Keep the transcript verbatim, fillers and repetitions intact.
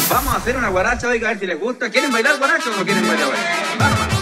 Vamos a hacer una guaracha, oiga, a ver si les gusta. ¿Quieren bailar guaracha o no quieren bailar guaracha? Vamos.